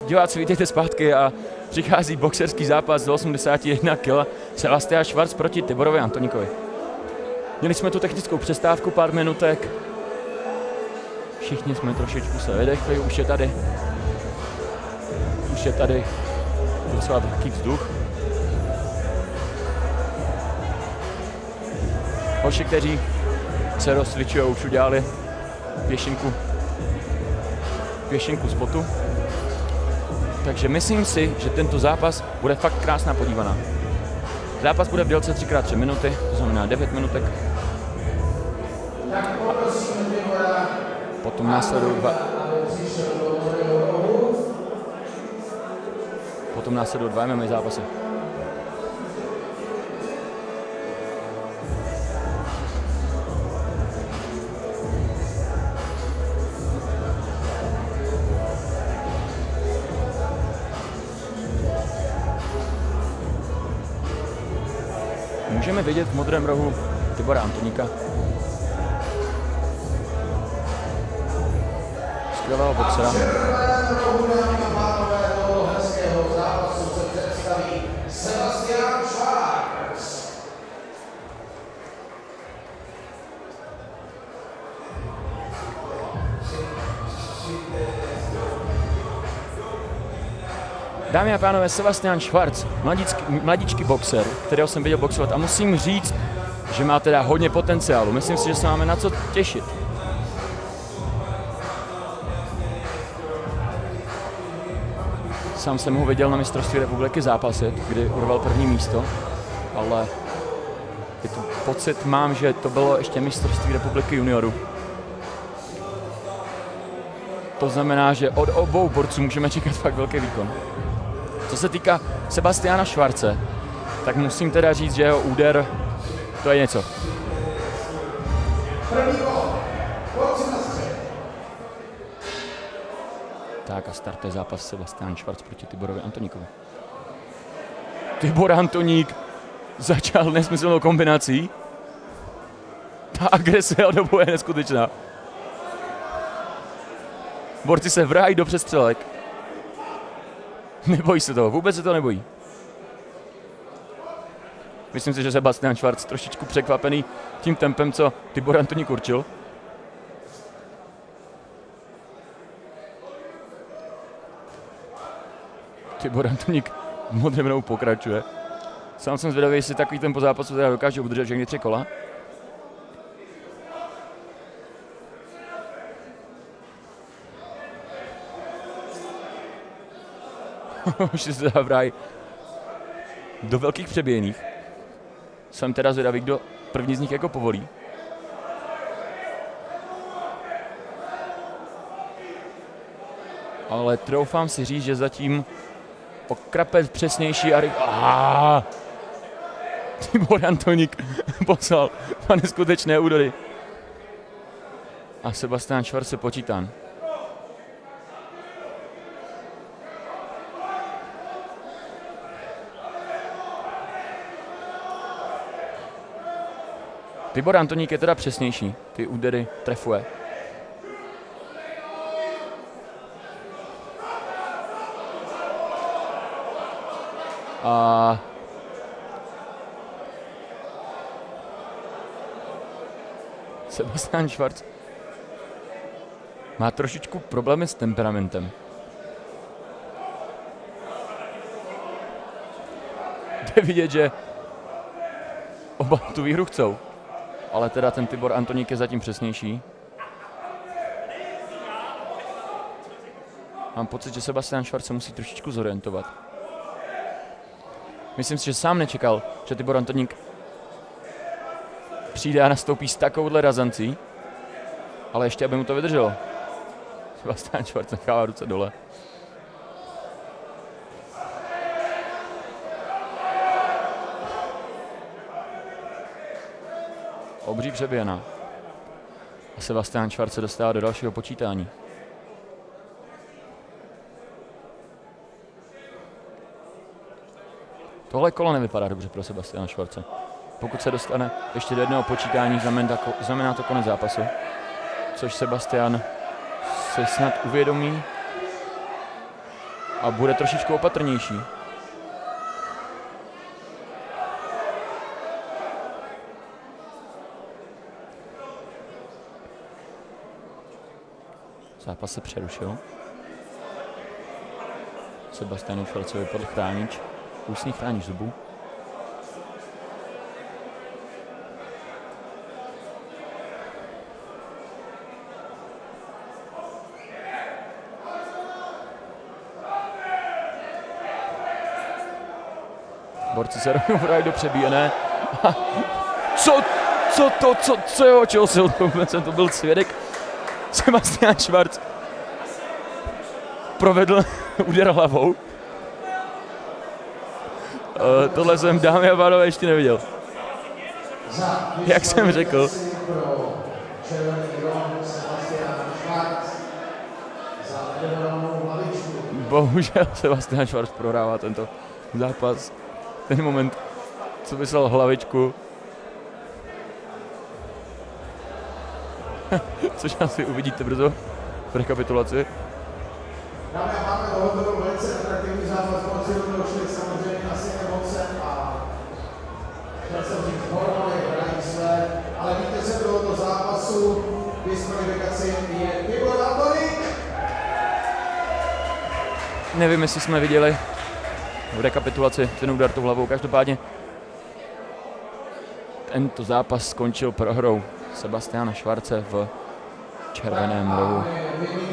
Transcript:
Diváci, vítejte zpátky a přichází boxerský zápas do 81 kg. Sebastian Schwarz proti Tiborovi Antoníkovi. Měli jsme tu technickou přestávku, pár minutek. Všichni jsme trošičku se vydechli, už je tady docela velký vzduch. Hoši, kteří se rozcvičují, už udělali pěšinku z potu. Takže myslím si, že tento zápas bude fakt krásná podívaná. Zápas bude v délce 3x3 minuty, to znamená 9 minutek. Potom následují dva MMA zápasy. Můžeme vidět v modrém rohu Tibora Antoníka. Skvělého boxera. Dámy a pánové, Sebastian Schwarz, mladíčký boxer, kterého jsem viděl boxovat a musím říct, že má teda hodně potenciálu. Myslím si, že se máme na co těšit. Sám jsem ho viděl na mistrovství republiky zápasit, kdy urval první místo, ale pocit mám, že to bylo ještě mistrovství republiky juniorů. To znamená, že od obou borců můžeme čekat fakt velký výkon. Co se týká Sebastiana Schwarze, tak musím teda říct, že jeho úder, to je něco. Tak a startuje zápas Sebastian Schwarz proti Tiborovi Antoníkovi. Tibor Antoník začal nesmyslnou kombinací. Ta agrese od obou je neskutečná. Borci se vrají do přestřelek. Nebojí se toho, vůbec se to nebojí. Myslím si, že Sebastian Schwarz trošičku překvapený tím tempem, co Tibor Antoník určil. Tibor Antoník v modrém rohu pokračuje. Sám jsem zvědavý, jestli takový tempo zápasu teda dokáže udržet všechny 3 kola. Už se zavrají do velkých přebějných. Jsem teda zvědavý, kdo první z nich jako povolí. Ale troufám si říct, že zatím o krapec přesnější a Tibor Antoník poslal na neskutečné údery. A Sebastian Schwarz se počítán. Tibor Antoník je teda přesnější, ty údery trefuje. A Sebastian Schwarz má trošičku problémy s temperamentem. Jde vidět, že oba tu výhru chcou. Ale teda ten Tibor Antoník je zatím přesnější. Mám pocit, že Sebastian Schwarz se musí trošičku zorientovat. Myslím si, že sám nečekal, že Tibor Antoník přijde a nastoupí s takovouhle razancí. Ale ještě, aby mu to vydrželo. Sebastian Schwarz nechává ruce dole. Obří přeběhna. A Sebastian Schwarz se dostává do dalšího počítání. Tohle kolo nevypadá dobře pro Sebastiana Schwarze. Pokud se dostane ještě do jednoho počítání, znamená to konec zápasu. Což Sebastian se snad uvědomí. a bude trošičku opatrnější. Zápas se přerušil. Sebastianu Schwarzovi podle chránič. Ústní chránič zubu. Borci se rovnou do přebíjené. Čeho se to byl svědek. Sebastian Schwarz provedl úder hlavou. Tohle jsem, dámy a pánové, ještě neviděl. Jak jsem řekl. Bohužel Sebastian Schwarz prohrává tento zápas. Ten moment, co vyslal hlavičku. Což asi uvidíte brzo v rekapitulaci. Dámy a pánové, tohle byl velice atraktivní zápas, moci došly samozřejmě asi emoce a chtěl jsem říct hormony, hrají své, ale vítězem tohoto zápasu v diskvalifikaci je Tibor Antoník. Nevím, jestli jsme viděli v rekapitulaci ten úder tou hlavou, každopádně tento zápas skončil prohrou Sebastiana Schwarze v červeném rohu.